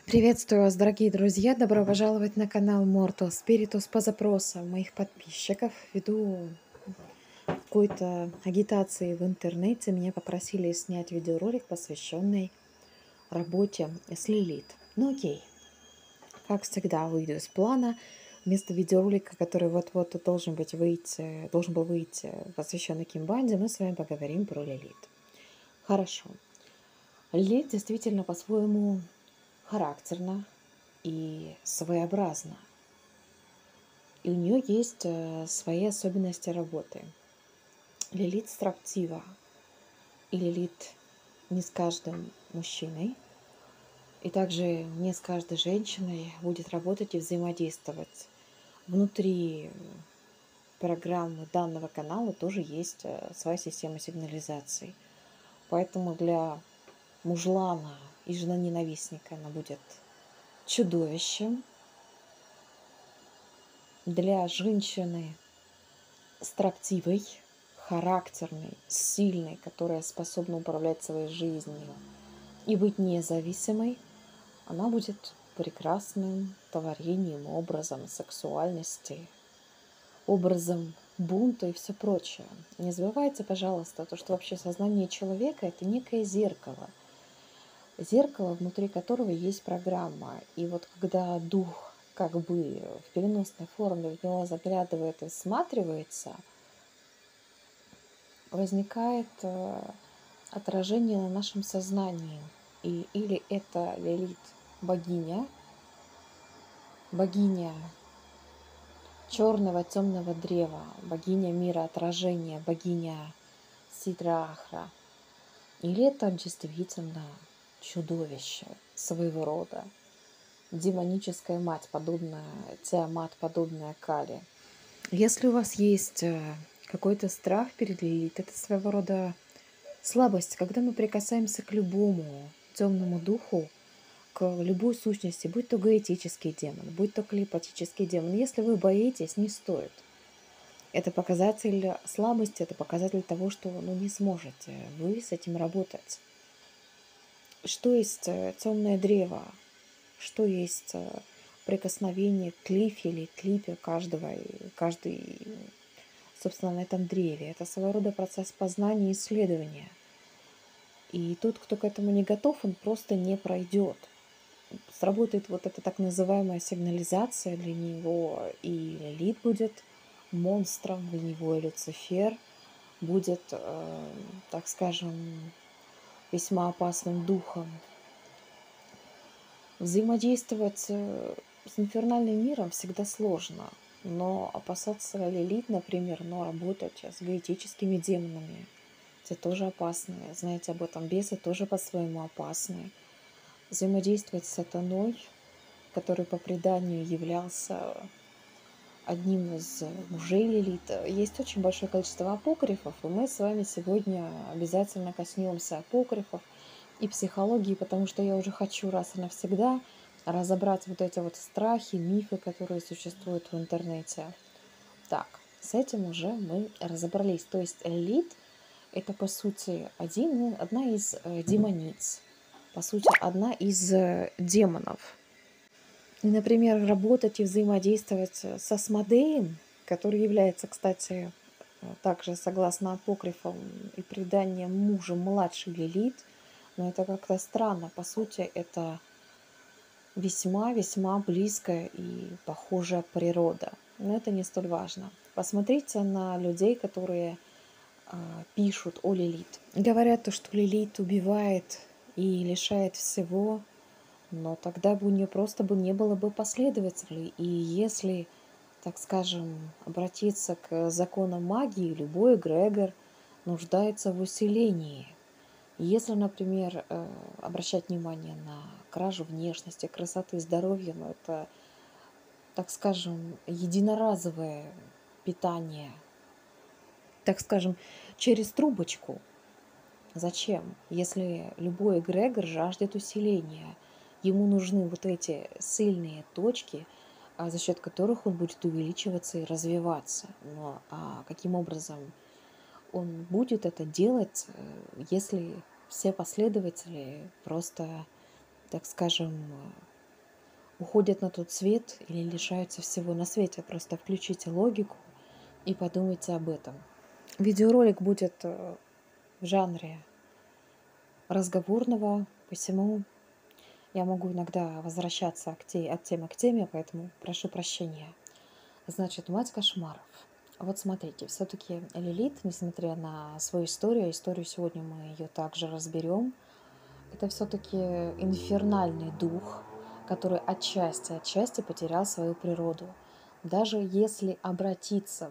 Приветствую вас, дорогие друзья! Добро пожаловать на канал Mortal Spiritus. По запросам моих подписчиков, ввиду какой-то агитации в интернете, меня попросили снять видеоролик, посвященный работе с Лилит. Ну окей, как всегда, выйду из плана. Вместо видеоролика, который вот-вот должен был выйти, посвященный Кимбанде, мы с вами поговорим про Лилит. Хорошо. Лилит действительно по-своему характерна и своеобразна. И у нее есть свои особенности работы. Лилит строптива, и Лилит не с каждым мужчиной, и также не с каждой женщиной будет работать и взаимодействовать. Внутри программы данного канала тоже есть своя система сигнализации. Поэтому для мужлана и женоненавистника она будет чудовищем. Для женщины строптивой, характерной, сильной, которая способна управлять своей жизнью и быть независимой, она будет прекрасным творением, образом сексуальности, образом бунта и все прочее. Не забывайте, пожалуйста, то, что вообще сознание человека – это некое зеркало. Зеркало, внутри которого есть программа. И вот когда дух как бы в переносной форме в него заглядывает и всматривается, возникает отражение на нашем сознании. И или это Лилит богиня, богиня черного темного древа, богиня мира отражения, богиня Сидра-Ахра, или это действительно чудовище своего рода, демоническая мать, подобная Тиамат, подобная Кали. Если у вас есть какой-то страх перед Лилит, это своего рода слабость, когда мы прикасаемся к любому темному духу, к любой сущности, будь то гаэтический демон, будь то клепатический демон. Если вы боитесь, не стоит. Это показатель слабости, это показатель того, что не сможете вы с этим работать. Что есть темное древо? Что есть прикосновение к клифе или клипе каждый, собственно, на этом древе? Это своего рода процесс познания и исследования. И тот, кто к этому не готов, он просто не пройдет. Сработает вот эта так называемая сигнализация для него, и Лилит будет монстром для него, и Люцифер будет, так скажем, весьма опасным духом. Взаимодействовать с инфернальным миром всегда сложно, но опасаться Лилит, например, но работать с гаэтическими демонами, это тоже опасно. Знаете об этом, бесы тоже по-своему опасны. Взаимодействовать с сатаной, который по преданию являлся одним из мужей Лилит. Есть очень большое количество апокрифов, и мы с вами сегодня обязательно коснемся апокрифов и психологии, потому что я уже хочу раз и навсегда разобрать вот эти вот страхи, мифы, которые существуют в интернете. Так, с этим уже мы разобрались. То есть Лилит – это, по сути, одна из демониц, по сути, одна из демонов. И, например, работать и взаимодействовать с Асмодеем, который является, кстати, также, согласно апокрифам и преданиям, мужем младшей Лилит, но это как-то странно. По сути, это весьма-весьма близкая и похожая природа. Но это не столь важно. Посмотрите на людей, которые пишут о Лилит. Говорят то, что Лилит убивает и лишает всего, но тогда бы у нее просто не было бы последователей. И если, так скажем, обратиться к законам магии, любой эгрегор нуждается в усилении. Если, например, обращать внимание на кражу внешности, красоты, здоровья, но это, так скажем, единоразовое питание, так скажем, через трубочку. Зачем? Если любой эгрегор жаждет усиления, ему нужны вот эти сильные точки, за счет которых он будет увеличиваться и развиваться. Но каким образом он будет это делать, если все последователи просто, так скажем, уходят на тот свет или лишаются всего на свете. Просто включите логику и подумайте об этом. Видеоролик будет в жанре разговорного, посему я могу иногда возвращаться от темы к теме, поэтому прошу прощения. Значит, мать кошмаров. Вот смотрите, все-таки Лилит, несмотря на свою историю сегодня мы ее также разберем, это все-таки инфернальный дух, который отчасти потерял свою природу. Даже если обратиться,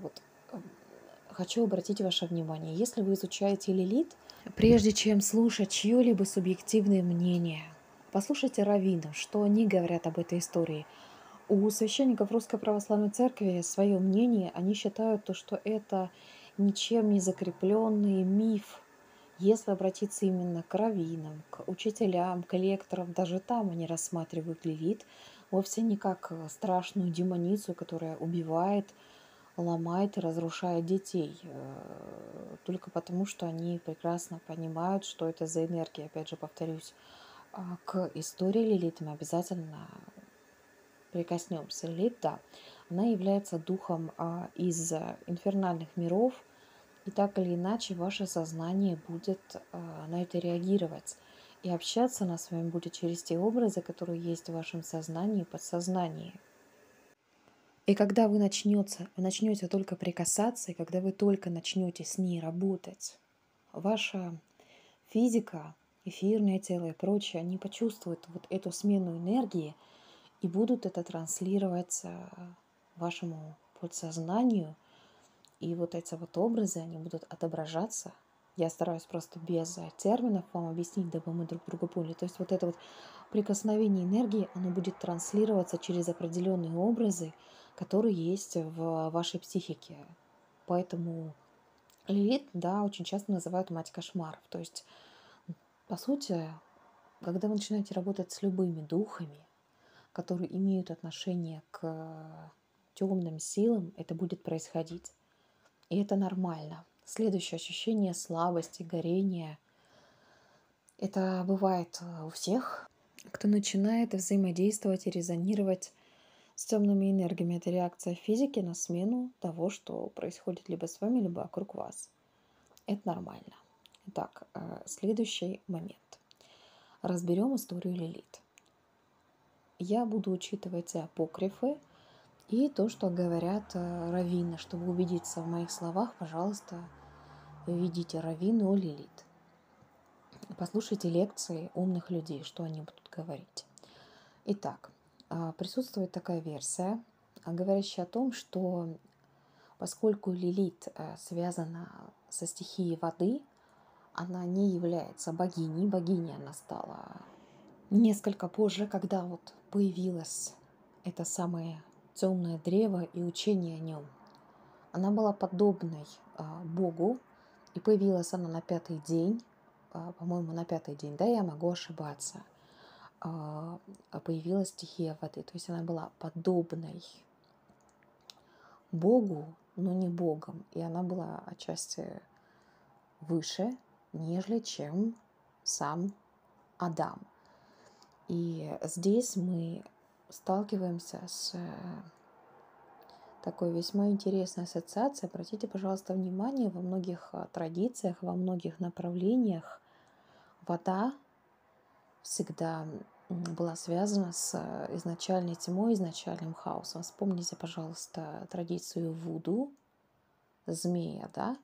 хочу обратить ваше внимание, если вы изучаете Лилит, прежде чем слушать чье-либо субъективное мнение, послушайте раввинов, что они говорят об этой истории. У священников Русской Православной Церкви свое мнение, они считают, что это ничем не закрепленный миф. Если обратиться именно к раввинам, к учителям, к лекторам, даже там они рассматривают Лилит вовсе не как страшную демоницу, которая убивает, ломает и разрушает детей, только потому, что они прекрасно понимают, что это за энергия. Опять же, повторюсь, к истории Лилит мы обязательно прикоснемся. Лилит, да, она является духом из инфернальных миров, и так или иначе ваше сознание будет на это реагировать. И общаться она с вами будет через те образы, которые есть в вашем сознании и подсознании. И когда вы начнете только прикасаться, и когда вы только начнете с ней работать, ваша физика, эфирное тело и прочее, они почувствуют вот эту смену энергии и будут это транслировать вашему подсознанию. И вот эти вот образы, они будут отображаться. Я стараюсь просто без терминов вам объяснить, дабы мы друг друга поняли. То есть вот это вот прикосновение энергии, оно будет транслироваться через определенные образы, которые есть в вашей психике. Поэтому Лилит, да, очень часто называют мать кошмаров. То есть, по сути, когда вы начинаете работать с любыми духами, которые имеют отношение к темным силам, это будет происходить. И это нормально. Следующее ощущение слабости, горения. Это бывает у всех, кто начинает взаимодействовать и резонировать с темными энергиями. Это реакция физики на смену того, что происходит либо с вами, либо вокруг вас. Это нормально. Итак, следующий момент. Разберем историю Лилит. Я буду учитывать апокрифы и то, что говорят раввины. Чтобы убедиться в моих словах, пожалуйста, введите раввины о Лилит. Послушайте лекции умных людей, что они будут говорить. Итак, присутствует такая версия, говорящая о том, что поскольку Лилит связана со стихией воды, она не является богиней. Богиней она стала несколько позже, когда вот появилось это самое темное древо и учение о нем. Она была подобной Богу, и появилась она на 5-й день, по-моему, на 5-й день, да, я могу ошибаться, появилась стихия воды. То есть она была подобной Богу, но не Богом. И она была отчасти выше, нежели чем сам Адам. И здесь мы сталкиваемся с такой весьма интересной ассоциацией. Обратите, пожалуйста, внимание, во многих традициях, во многих направлениях вода всегда была связана с изначальной тьмой, изначальным хаосом. Вспомните, пожалуйста, традицию вуду, змея, да,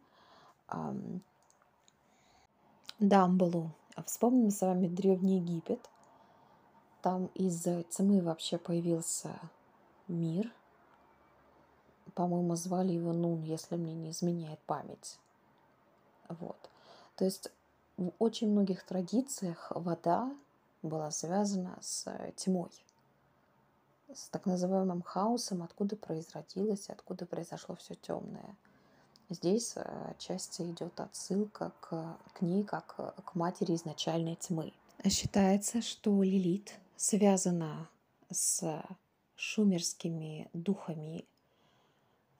Дамблу. Вспомним с вами Древний Египет. Там из тьмы вообще появился мир. По-моему, звали его Нун, если мне не изменяет память. Вот. То есть в очень многих традициях вода была связана с тьмой, с так называемым хаосом, откуда произродилось, откуда произошло все темное. Здесь отчасти идет отсылка к ней, как к матери изначальной тьмы. Считается, что Лилит связана с шумерскими духами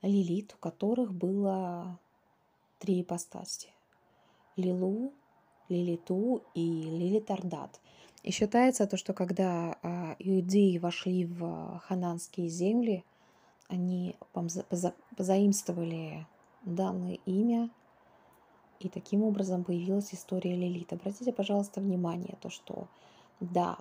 Лилит, у которых было 3 ипостаси. Лилу, Лилиту и Лилитардат. И считается то, что когда иудеи вошли в хананские земли, они позаимствовали данное имя, и таким образом появилась история Лилит. Обратите, пожалуйста, внимание, то, что да,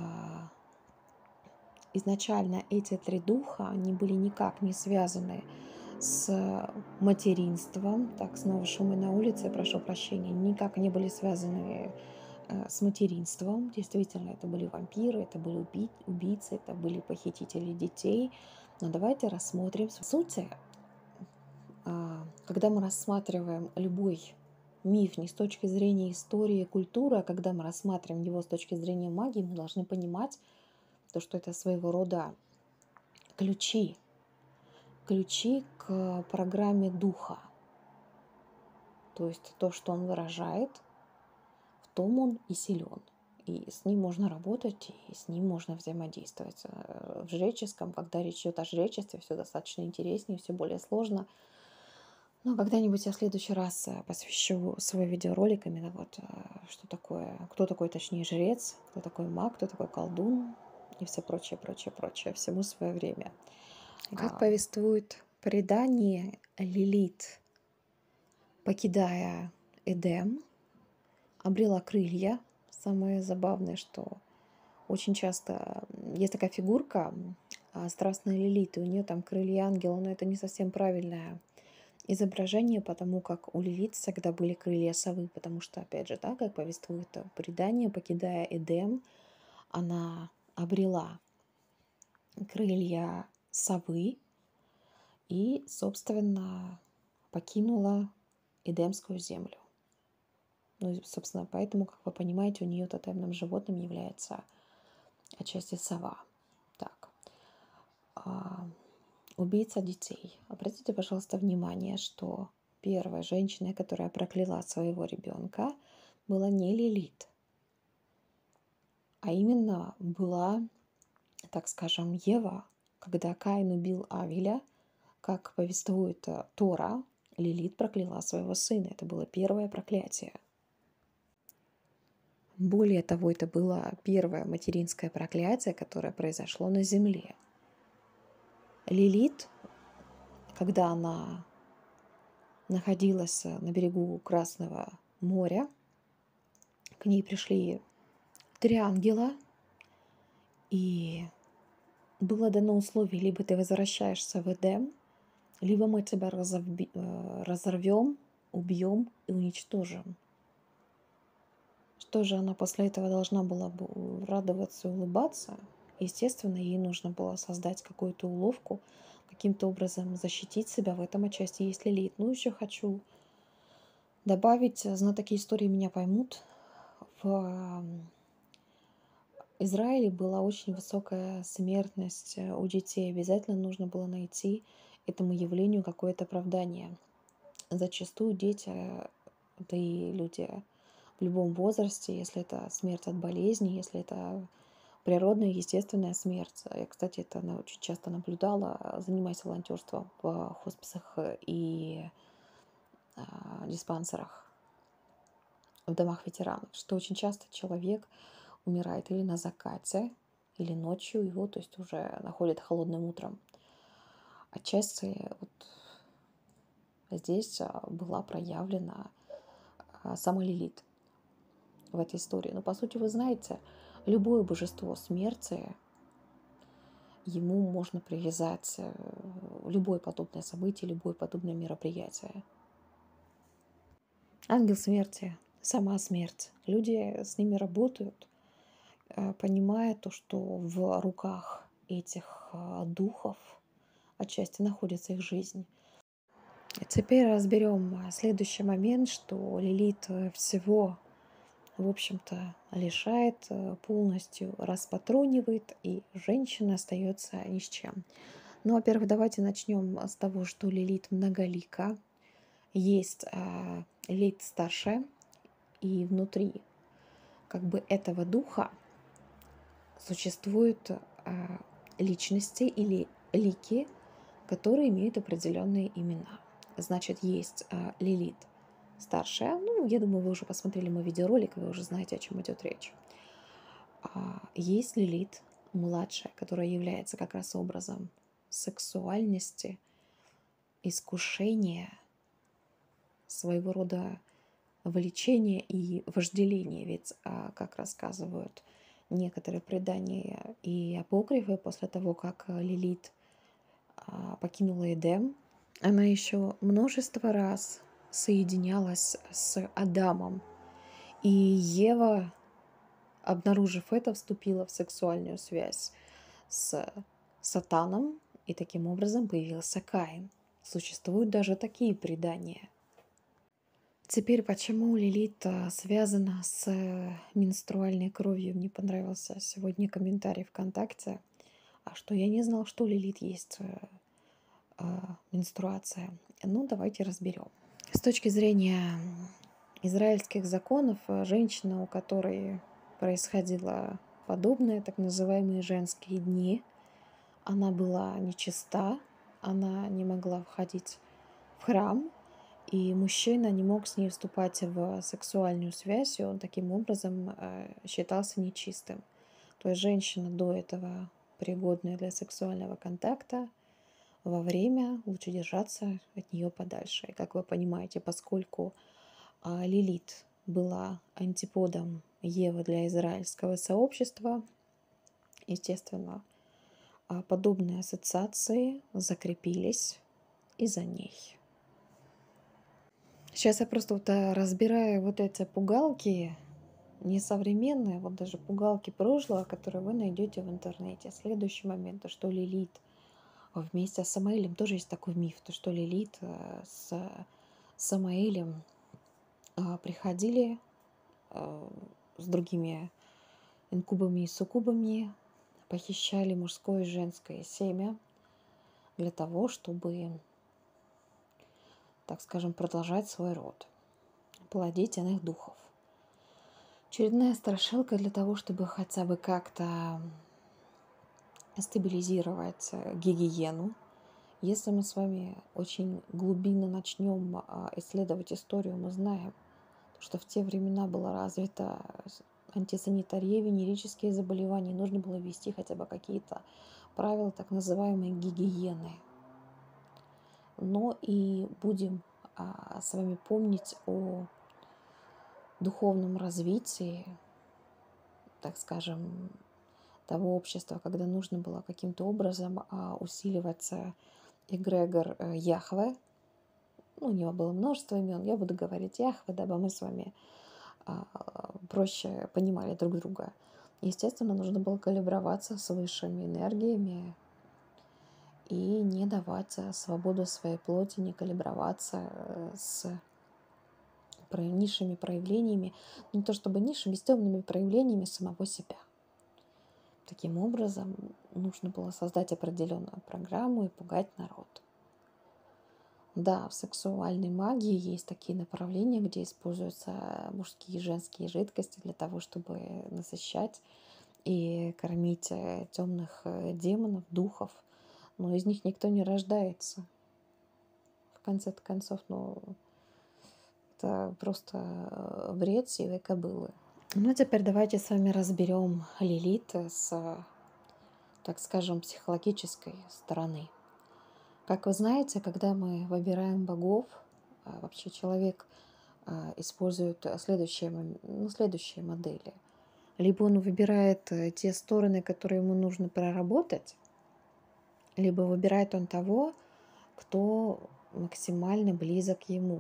изначально эти три духа, они были никак не связаны с материнством. Так, снова шумы на улице, прошу прощения. Никак не были связаны с материнством. Действительно, это были вампиры, это были убийцы, это были похитители детей. Но давайте рассмотрим. В сути, когда мы рассматриваем любой миф не с точки зрения истории и культуры, а когда мы рассматриваем его с точки зрения магии, мы должны понимать, то, что это своего рода ключи к программе духа. То есть то, что он выражает, в том он и силен. И с ним можно работать, и с ним можно взаимодействовать. В жреческом, когда речь идет о жречестве, все достаточно интереснее, все более сложно. Но когда-нибудь я в следующий раз посвящу свой видеоролик именно вот, что такое, кто такой, точнее, жрец, кто такой маг, кто такой колдун и все прочее, прочее, прочее. Всему свое время. Как повествует предание, Лилит, покидая Эдем, обрела крылья. Самое забавное, что очень часто есть такая фигурка, страстная Лилит, и у нее там крылья ангела, но это не совсем правильное изображение, потому как у Лилит всегда были крылья совы, потому что, опять же, да, как повествует предание, покидая Эдем, она обрела крылья совы и, собственно, покинула Эдемскую землю. Ну, и, собственно, поэтому, как вы понимаете, у нее тотемным животным является отчасти сова. Так. Убийца детей. Обратите, пожалуйста, внимание, что первой женщиной, которая прокляла своего ребенка, была не Лилит, а именно была, так скажем, Ева. Когда Каин убил Авеля, как повествует Тора, Лилит прокляла своего сына. Это было первое проклятие. Более того, это было первое материнское проклятие, которое произошло на земле. Лилит, когда она находилась на берегу Красного моря, к ней пришли 3 ангела, и было дано условие: либо ты возвращаешься в Эдем, либо мы тебя разорвем, убьем и уничтожим. Что же она после этого должна была бы радоваться и улыбаться? Естественно, ей нужно было создать какую-то уловку, каким-то образом защитить себя. В этом отчасти есть Лилит. Ну, еще хочу добавить, знатоки истории меня поймут, в Израиле была очень высокая смертность у детей. Обязательно нужно было найти этому явлению какое-то оправдание. Зачастую дети, да и люди в любом возрасте, если это смерть от болезни, если это природная, естественная смерть. Я, кстати, это очень часто наблюдала, занимаясь волонтерством в хосписах и диспансерах, в домах ветеранов, что очень часто человек умирает или на закате, или ночью, его, то есть уже находят холодным утром. Отчасти вот здесь была проявлена сама Лилит в этой истории. Но, по сути, вы знаете, любое божество смерти, ему можно привязать любое подобное событие, любое подобное мероприятие. Ангел смерти, сама смерть. Люди с ними работают, понимая то, что в руках этих духов отчасти находится их жизнь. Теперь разберем следующий момент, что Лилит всего, в общем-то, лишает, полностью распатронивает, и женщина остается ни с чем. Ну, во-первых, давайте начнем с того, что Лилит многолика. Есть Лилит старшая, и внутри как бы этого духа существуют личности или лики, которые имеют определенные имена. Значит, есть Лилит старшая. Ну, я думаю, вы уже посмотрели мой видеоролик, вы уже знаете, о чем идет речь. Есть Лилит, младшая, которая является как раз образом сексуальности, искушения, своего рода влечения и вожделения. Ведь, как рассказывают некоторые предания и апокрифы, после того, как Лилит покинула Эдем, она еще множество раз соединялась с Адамом. И Ева, обнаружив это, вступила в сексуальную связь с Сатаном, и таким образом появился Каин. Существуют даже такие предания. Теперь, почему Лилит связана с менструальной кровью? Мне понравился сегодня комментарий ВКонтакте, что я не знал, что у Лилит есть менструация. Ну, давайте разберем. С точки зрения израильских законов, женщина, у которой происходило подобное, так называемые женские дни, она была нечиста, она не могла входить в храм, и мужчина не мог с ней вступать в сексуальную связь, и он таким образом считался нечистым. То есть женщина до этого пригодная для сексуального контакта, во время лучше держаться от нее подальше. И как вы понимаете, поскольку Лилит была антиподом Евы для израильского сообщества, естественно, подобные ассоциации закрепились из-за ней. Сейчас я просто разбираю вот эти пугалки несовременные, вот даже пугалки прошлого, которые вы найдете в интернете. Следующий момент, то что Лилит вместе с Самаилем, тоже есть такой миф, то что Лилит с Самаилем приходили с другими инкубами и суккубами, похищали мужское и женское семя для того, чтобы, так скажем, продолжать свой род, плодить иных духов. Очередная страшилка для того, чтобы хотя бы как-то стабилизировать гигиену. Если мы с вами очень глубинно начнем исследовать историю, мы знаем, что в те времена была развита антисанитария, венерические заболевания, и нужно было ввести хотя бы какие-то правила так называемой гигиены. Но и будем с вами помнить о духовном развитии, так скажем, того общества, когда нужно было каким-то образом усиливать эгрегор Яхве. У него было множество имен, я буду говорить Яхве, дабы мы с вами проще понимали друг друга. Естественно, нужно было калиброваться с высшими энергиями и не давать свободу своей плоти, не калиброваться с низшими проявлениями, не то чтобы низшими, с темными проявлениями самого себя. Таким образом, нужно было создать определенную программу и пугать народ. Да, в сексуальной магии есть такие направления, где используются мужские и женские жидкости для того, чтобы насыщать и кормить темных демонов, духов. Но из них никто не рождается. В конце концов, это просто бред сивой кобылы. Ну, теперь давайте с вами разберем Лилит с, так скажем, психологической стороны. Как вы знаете, когда мы выбираем богов, вообще человек использует следующие модели. Либо он выбирает те стороны, которые ему нужно проработать, либо выбирает он того, кто максимально близок ему.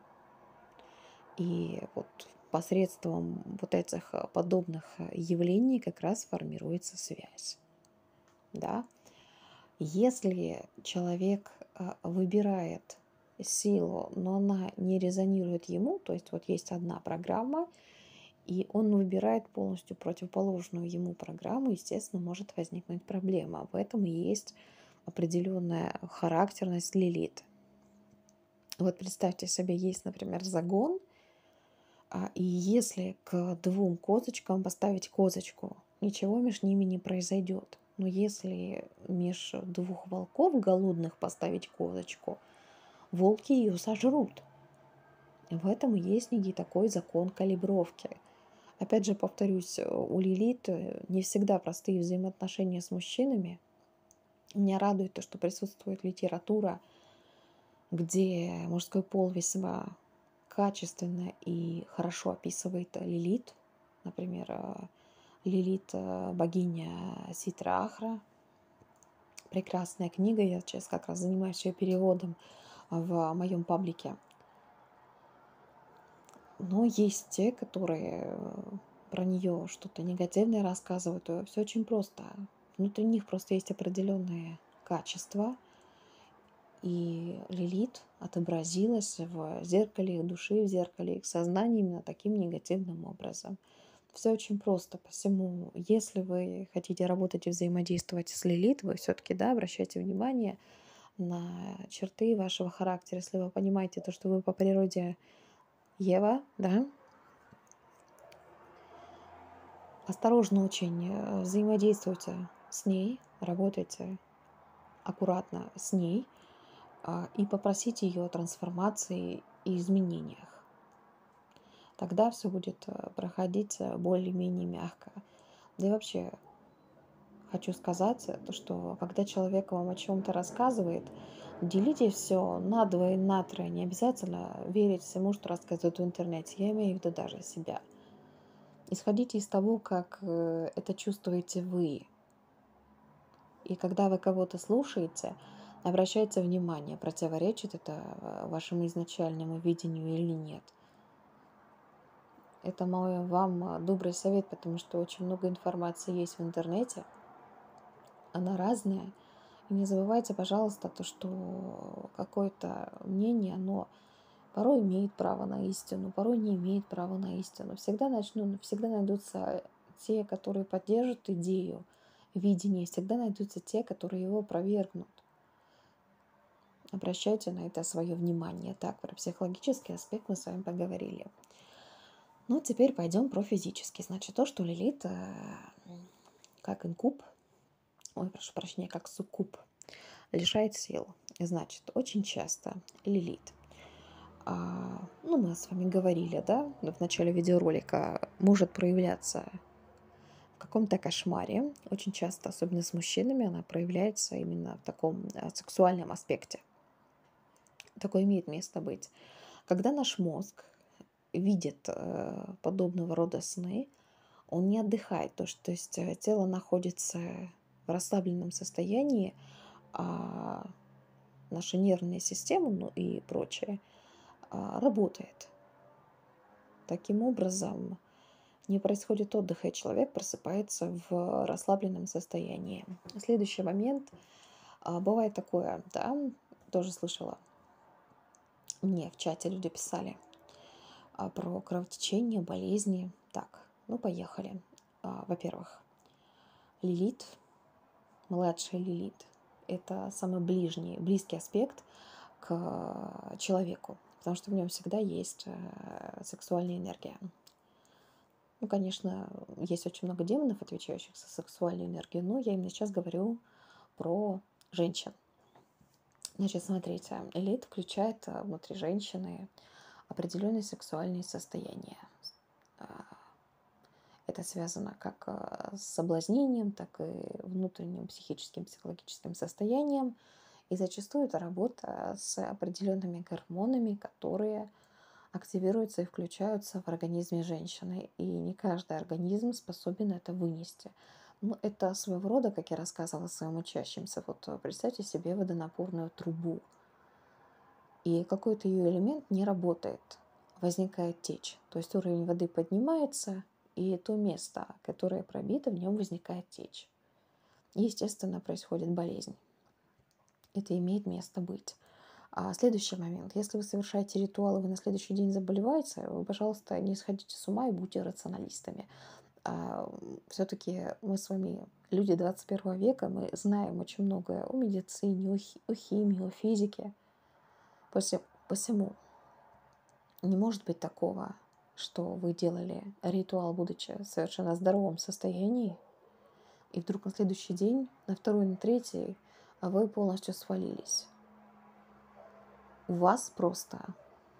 И вот посредством вот этих подобных явлений как раз формируется связь. Да? Если человек выбирает силу, но она не резонирует ему, то есть вот есть одна программа, и он выбирает полностью противоположную ему программу, естественно, может возникнуть проблема. В этом и есть определенная характерность Лилит. Вот представьте себе, есть, например, загон, и если к двум козочкам поставить козочку, ничего между ними не произойдет. Но если меж двух волков голодных поставить козочку, волки ее сожрут. В этом и есть некий такой закон калибровки. Опять же, повторюсь, у Лилит не всегда простые взаимоотношения с мужчинами. Меня радует то, что присутствует литература, где мужской пол весьма качественно и хорошо описывает Лилит. Например, Лилит, богиня Ситра Ахра. Прекрасная книга, я сейчас как раз занимаюсь ее переводом в моем паблике. Но есть те, которые про нее что-то негативное рассказывают. Все очень просто. Внутри них просто есть определенные качества, и Лилит отобразилась в зеркале их души, в зеркале их сознания именно таким негативным образом. Все очень просто. Посему, если вы хотите работать и взаимодействовать с Лилит, вы все-таки, да, обращайте внимание на черты вашего характера. Если вы понимаете то, что вы по природе Ева, да, осторожно очень взаимодействуйте с ней, работайте аккуратно с ней и попросите ее о трансформации и изменениях. Тогда все будет проходить более-менее мягко. Да и вообще хочу сказать, то, что когда человек вам о чем-то рассказывает, делите все на два и на трое. Не обязательно верить всему, что рассказывают в интернете. Я имею в виду даже себя. Исходите из того, как это чувствуете вы. И когда вы кого-то слушаете, обращайте внимание, противоречит это вашему изначальному видению или нет. Это мой вам добрый совет, потому что очень много информации есть в интернете. Она разная. И не забывайте, пожалуйста, то, что какое-то мнение, оно порой имеет право на истину, порой не имеет права на истину. Всегда найдутся те, которые поддержат идею, видение, всегда найдутся те, которые его опровергнут. Обращайте на это свое внимание. Так, про психологический аспект мы с вами поговорили. Ну, теперь пойдем про физический. Значит, то, что Лилит, как инкуб, прошу прощения, как суккуб, лишает сил. Значит, очень часто Лилит, мы с вами говорили, да, в начале видеоролика, может проявляться в каком-то кошмаре. Очень часто, особенно с мужчинами, она проявляется именно в таком сексуальном аспекте. Такое имеет место быть. Когда наш мозг видит подобного рода сны, он не отдыхает. То есть тело находится в расслабленном состоянии, а наша нервная система, ну и прочее, работает. Таким образом, не происходит отдыха, и человек просыпается в расслабленном состоянии. Следующий момент. Бывает такое, да, тоже слышала, мне в чате люди писали про кровотечение, болезни. Так, поехали. Во-первых, Лилит, младшая Лилит, это самый близкий аспект к человеку, потому что в нем всегда есть сексуальная энергия. Конечно, есть очень много демонов, отвечающих за сексуальную энергию, но я именно сейчас говорю про женщин. Значит, смотрите, Лилит включает внутри женщины определенные сексуальные состояния. Это связано как с соблазнением, так и внутренним психическим, психологическим состоянием. И зачастую это работа с определенными гормонами, которые активируются и включаются в организме женщины. И не каждый организм способен это вынести. Это своего рода, как я рассказывала своим учащимся. Вот представьте себе водонапорную трубу. И какой-то ее элемент не работает. Возникает течь. То есть уровень воды поднимается, и то место, которое пробито, в нем возникает течь. И, естественно, происходит болезнь. Это имеет место быть. Следующий момент. Если вы совершаете ритуалы, вы на следующий день заболеваете, вы, пожалуйста, не сходите с ума и будьте рационалистами. Все-таки мы с вами люди 21 века, мы знаем очень многое о медицине, о химии, о физике. Посему не может быть такого, что вы делали ритуал, будучи в совершенно здоровом состоянии, и вдруг на следующий день, на второй, на третий, вы полностью свалились. У вас просто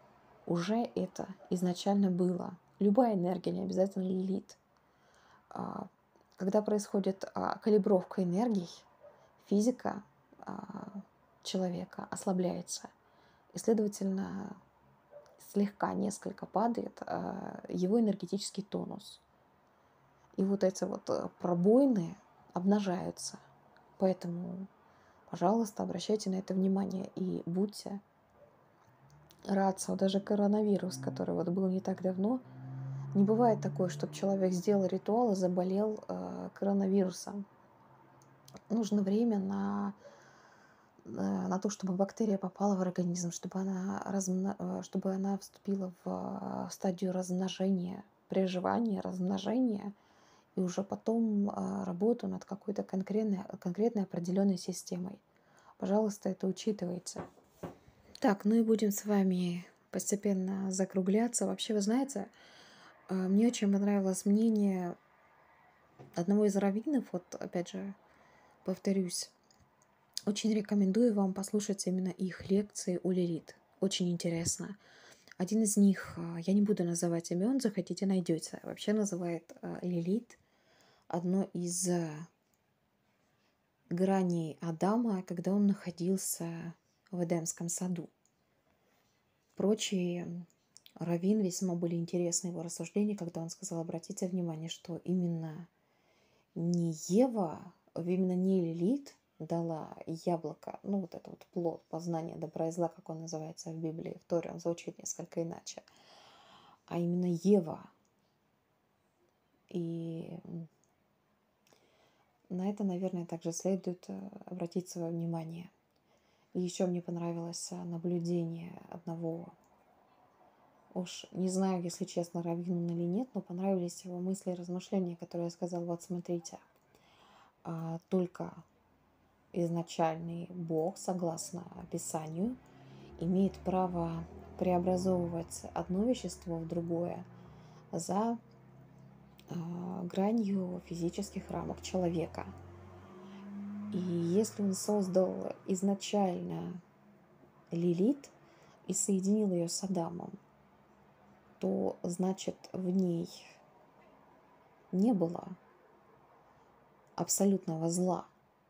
уже это изначально было. Любая энергия, не обязательно Лилит. Когда происходит калибровка энергий, физика человека ослабляется. И, следовательно, слегка, несколько падает его энергетический тонус. И вот эти вот пробоины обнажаются. Поэтому, пожалуйста, обращайте на это внимание и будьте рацио. Даже коронавирус, который вот был не так давно, не бывает такое, чтобы человек сделал ритуал и заболел коронавирусом. Нужно время на то, чтобы бактерия попала в организм, чтобы она вступила в стадию размножения, приживания, размножения, и уже потом работу над какой-то конкретной определенной системой. Пожалуйста, это учитывайте. Так, ну и будем с вами постепенно закругляться. Вообще, вы знаете, мне очень понравилось мнение одного из раввинов, вот опять же, повторюсь, очень рекомендую вам послушать именно их лекции о Лилит. Очень интересно. Один из них, я не буду называть имен, захотите, найдете. Вообще называет Лилит одно из граней Адама, когда он находился в Эдемском саду. Прочие раввин весьма были интересны его рассуждения, когда он сказал: обратите внимание, что именно не Ева, именно не Лилит дала яблоко, ну вот это вот плод познания добра и зла, как он называется в Библии, в Торе он звучит несколько иначе, а именно Ева. И на это, наверное, также следует обратить свое внимание. И еще мне понравилось наблюдение одного, уж не знаю, если честно, раввин он или нет, но понравились его мысли и размышления, которые я сказала: вот смотрите, только изначальный Бог, согласно Писанию, имеет право преобразовывать одно вещество в другое за гранью физических рамок человека. И если он создал изначально Лилит и соединил ее с Адамом, то значит в ней не было абсолютного зла.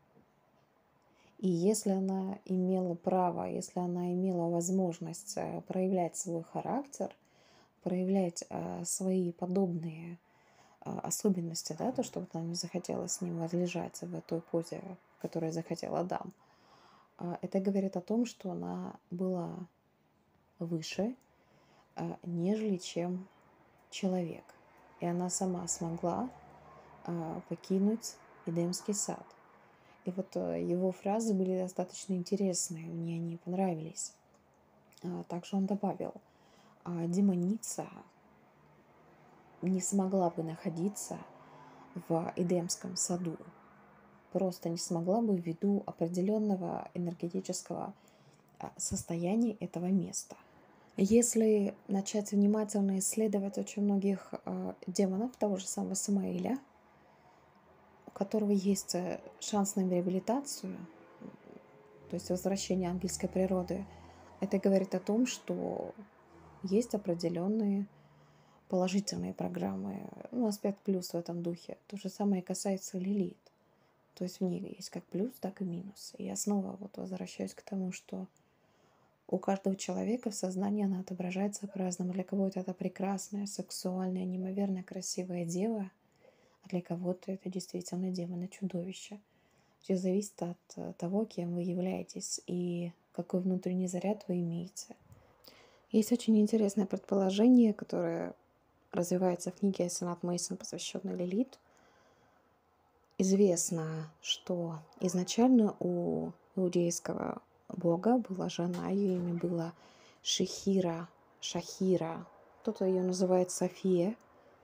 И если она имела право, если она имела возможность проявлять свой характер, проявлять свои подобные особенности, да, то, что вот она не захотела с ним возлежать в той позе, которую захотел Адам, это говорит о том, что она была выше, нежели чем человек. И она сама смогла покинуть Эдемский сад. И вот его фразы были достаточно интересные, мне они понравились. Также он добавил: демоница не смогла бы находиться в Эдемском саду, просто не смогла бы ввиду определенного энергетического состояния этого места. Если начать внимательно исследовать очень многих демонов, того же самого Самаэля, у которого есть шанс на реабилитацию, то есть возвращение ангельской природы, это говорит о том, что есть определенные положительные программы, ну, аспект плюс в этом духе. То же самое касается Лилит. То есть в ней есть как плюс, так и минус. И я снова вот возвращаюсь к тому, что у каждого человека в сознании она отображается по-разному. Для кого-то это прекрасная, сексуальная, неимоверно красивая дева, а для кого-то это действительно демоны-чудовище. Все зависит от того, кем вы являетесь и какой внутренний заряд вы имеете. Есть очень интересное предположение, которое развивается в книге Сенат Мейсон, посвященной Лилит. Известно, что изначально у иудейского бога была жена, ее имя было Шахира. Кто-то ее называет София.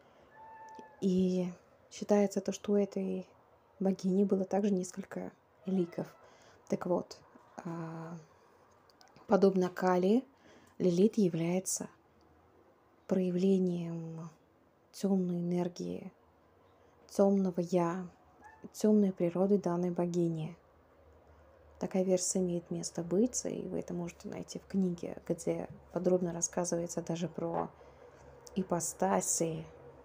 И считается то, что у этой богини было также несколько ликов. Так вот, подобно Кали, Лилит является проявлением темной энергии, темного я, темной природы данной богини. Такая версия имеет место быть, и вы это можете найти в книге, где подробно рассказывается даже про ипостаси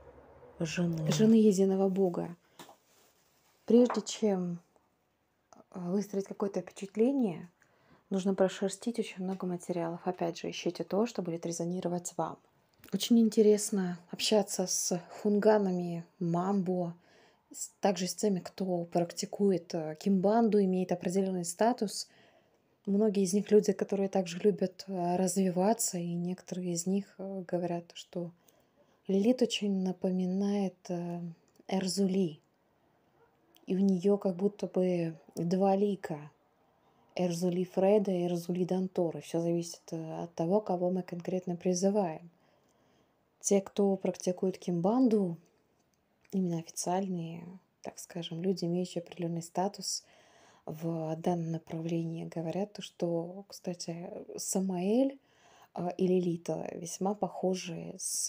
жены единого Бога. Прежде чем выстроить какое-то впечатление, нужно прошерстить очень много материалов. Опять же, ищите то, что будет резонировать с вам. Очень интересно общаться с хунганами, мамбо, также с теми, кто практикует кимбанду, имеет определенный статус. Многие из них люди, которые также любят развиваться, и некоторые из них говорят, что Лилит очень напоминает Эрзули, и у нее как будто бы два лика. Эрзули Фреда и Эрзули Дантора. Все зависит от того, кого мы конкретно призываем. Те, кто практикует кимбанду, именно официальные, так скажем, люди, имеющие определенный статус в данном направлении, говорят, что, кстати, Самаэль и Лилита весьма похожи с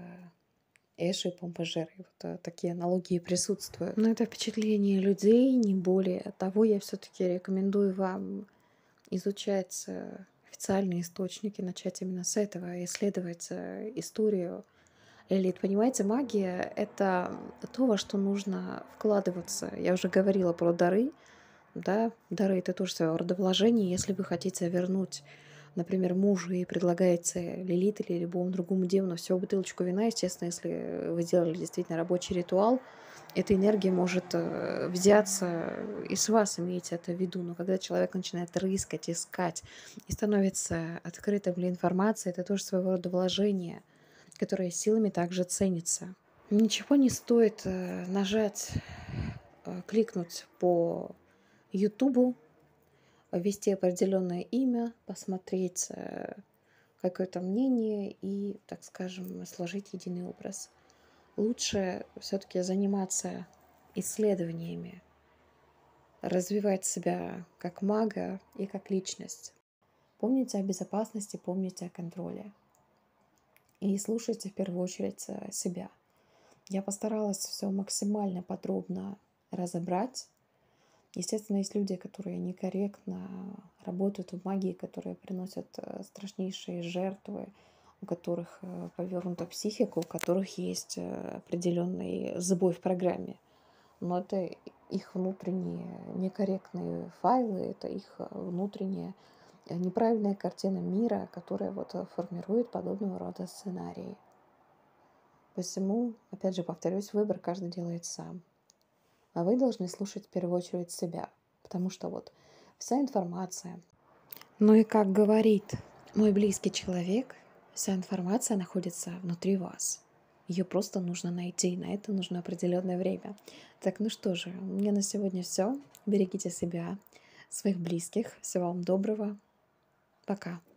Эшей и Помпажерой. Вот такие аналогии присутствуют. Но это впечатление людей, не более того. Я все-таки рекомендую вам изучать официальные источники, начать именно с этого, исследовать историю Лилит. Понимаете, магия — это то, во что нужно вкладываться. Я уже говорила про дары. Да, дары — это тоже своего рода вложение. Если вы хотите вернуть, например, мужу и предлагаете Лилит или любому другому демону всего бутылочку вина, естественно, если вы делали действительно рабочий ритуал, эта энергия может взяться и с вас, имейте это в виду. Но когда человек начинает рыскать, искать и становится открытым для информации, это тоже своего рода вложение, которое силами также ценится. Ничего не стоит нажать, кликнуть по Ютубу, ввести определенное имя, посмотреть какое-то мнение и, так скажем, сложить единый образ. Лучше все-таки заниматься исследованиями, развивать себя как мага и как личность. Помните о безопасности, помните о контроле. И слушайте в первую очередь себя. Я постаралась все максимально подробно разобрать. Естественно, есть люди, которые некорректно работают в магии, которые приносят страшнейшие жертвы, у которых повернута психика, у которых есть определенный сбой в программе. Но это их внутренние некорректные файлы, это их внутренняя неправильная картина мира, которая вот формирует подобного рода сценарии. Посему, опять же, повторюсь, выбор каждый делает сам. А вы должны слушать в первую очередь себя, потому что вот вся информация. Ну и как говорит мой близкий человек, вся информация находится внутри вас. Ее просто нужно найти, и на это нужно определенное время. Так, ну что же, у меня на сегодня все. Берегите себя, своих близких. Всего вам доброго. Пока.